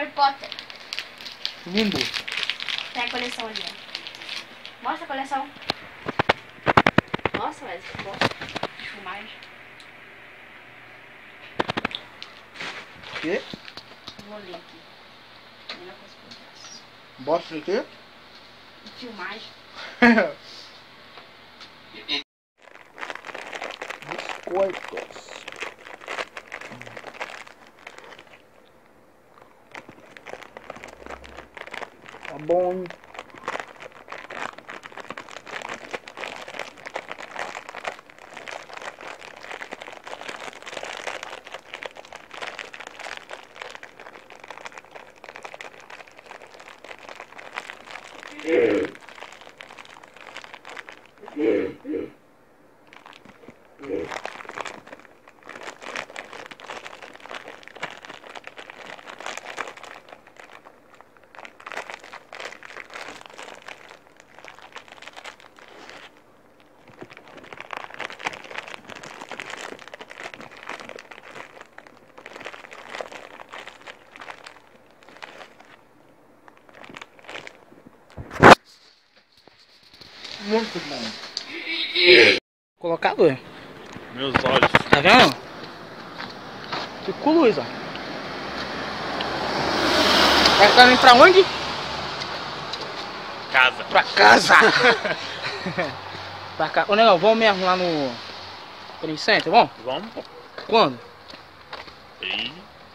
Harry Potter. Lindo. Tem a coleção ali, ó. Mostra a coleção. Nossa, mas que bom. Filmagem. O quê? Vou ler aqui. Melhor coisa que eu faço. Bosta o quê? Filmagem. Biscoitos. Tá bom. Muito bom. Colocado? Meus olhos. Tá vendo? Que com luz, ó. Vai ficar indo pra onde? Casa. Pra casa. Pra cá. Ô, Negão, vamos mesmo lá no Green Center, vamos? Vamos? Quando? E...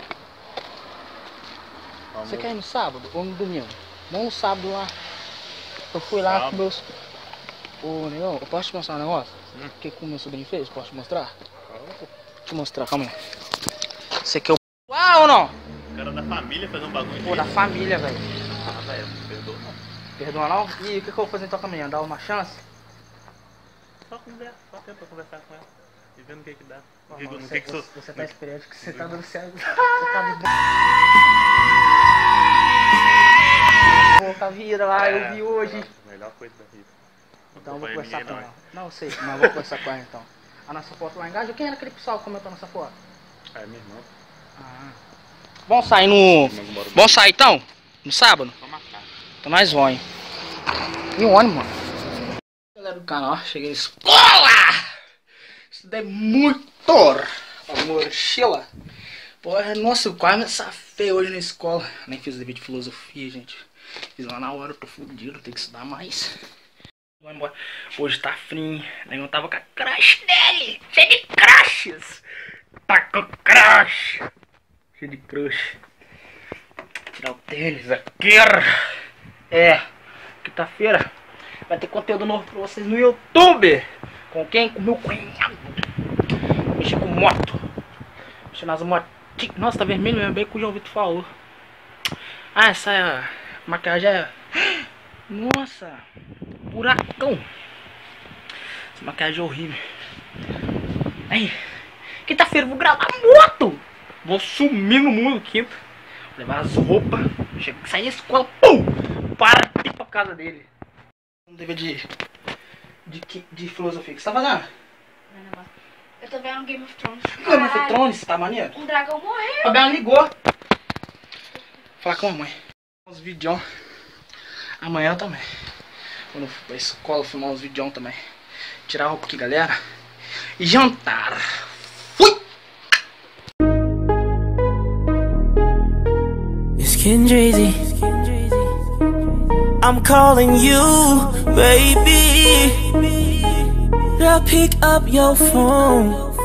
Vamos. Você quer ir no sábado ou no domingo? Vamos no sábado lá. Eu fui lá Sábado. com meus... Ô, Negão, eu posso te mostrar um negócio? O que o meu sobrinho fez? Posso te mostrar? Deixa eu mostrar, calma aí. Esse aqui é o... Uau, ou não? O cara da família fazer um bagulho Pô, da família, velho. Ah, velho, perdoa não. Perdoa não? E o que eu vou fazer então com a menina? Dar uma chance? Só conversa, só tenta conversar com ela. E vendo o que dá. Ó, No mano, que que você tá experiente que você tá dando certo. Você tá de boa. Pô, Cavira lá, eu vi hoje. Melhor coisa da vida. Então eu vou acompanha conversar ninguém, com não, ela. Não, eu sei, mas eu vou conversar com ela então. A nossa foto lá engaja. Quem era aquele pessoal que comentou a nossa foto? É minha irmã. Ah. Vamos sair no... Vamos sair então? No sábado? Só marcar. Então nós vamos, hein? E o ônibus, mano. Galera do canal, cheguei na escola! Estudei muito! A mochila. Porra, nossa, eu quase me safei hoje na escola. Nem fiz vídeo de filosofia, gente. Fiz lá na hora, eu tô fudido, tenho que estudar mais. Vamos embora. Hoje tá frio, né? Eu tava com a crush dele. Cheio de crushes. Tá com crush. Cheio de crush. Tirar o tênis aqui. É, quinta-feira vai ter conteúdo novo pra vocês no YouTube. Com quem? Com meu cunhado. Mexer com moto. Mexer nas motos. Nossa, tá vermelho mesmo, bem que o João Vitor falou. Ah, essa maquiagem é... Nossa, buracão. Essa maquiagem é horrível. Aí, quinta-feira eu vou gravar moto. Vou sumir no mundo quinta. Vou levar as roupas. Sair da escola, pum! Partir pra casa dele. Um dever de filosofia. O que você tá fazendo? Eu tô vendo Game of Thrones. Game of Thrones, tá maneiro? Um dragão morreu. A Bela ligou. Falar com a mamãe. Uns vídeos. Amanhã também. Quando eu for pra escola, filmar uns vídeos também. Tirar a roupa aqui, galera. E jantar. Fui! It's Kendrazy. I'm calling you, baby. Girl, pick up your phone.